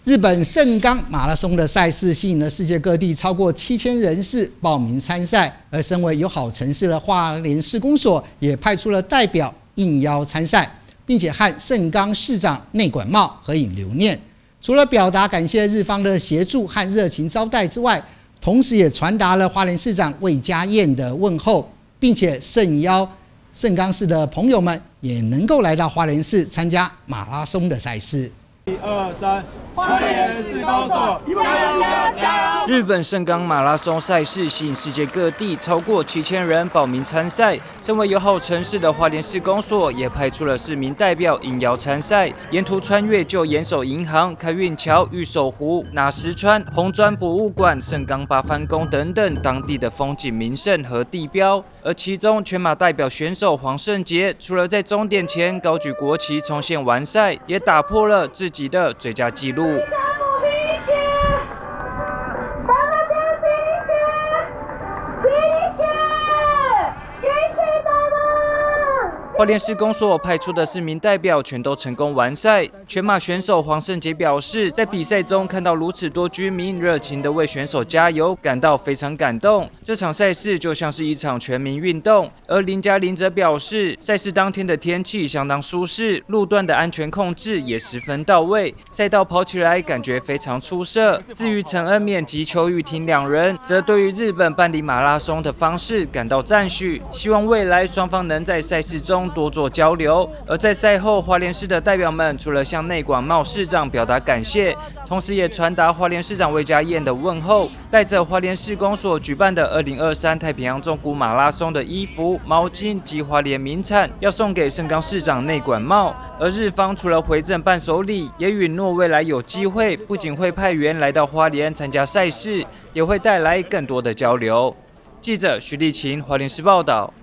日本盛冈马拉松的赛事吸引了世界各地超过7000人士报名参赛，而身为友好城市的花莲市公所也派出了代表应邀参赛，并且和盛冈市长内管茂合影留念。除了表达感谢日方的协助和热情招待之外，同时也传达了花莲市长魏家燕的问候，并且盛邀盛冈市的朋友们也能够来到花莲市参加马拉松的赛事。 1、2、3，花莲市公所，加油加油加油！ 日本盛冈马拉松赛事吸引世界各地超过7000人报名参赛。身为友好城市的花莲市公所也派出了市民代表应邀参赛，沿途穿越旧岩手银行、开运桥、玉手湖、纳石川、红砖博物馆、盛冈八幡宫等等当地的风景名胜和地标。而其中全马代表选手黄胜杰，除了在终点前高举国旗冲线完赛，也打破了自己的最佳纪录。花莲市公所派出的市民代表全都成功完赛。全马选手黄胜杰表示，在比赛中看到如此多居民热情地为选手加油，感到非常感动。这场赛事就像是一场全民运动。而林嘉玲则表示，赛事当天的天气相当舒适，路段的安全控制也十分到位，赛道跑起来感觉非常出色。至于陈恩勉及邱玉婷两人，则对于日本办理马拉松的方式感到赞许，希望未来双方能在赛事中多做交流。而在赛后，花莲市的代表们除了向内管茂市长表达感谢，同时也传达花莲市长魏家燕的问候，带着花莲市公所举办的2023太平洋纵谷马拉松的衣服、毛巾及花莲名产，要送给盛冈市长内管茂。而日方除了回赠伴手礼，也允诺未来有机会，不仅会派员来到花莲参加赛事，也会带来更多的交流。记者徐立琴，花莲市报道。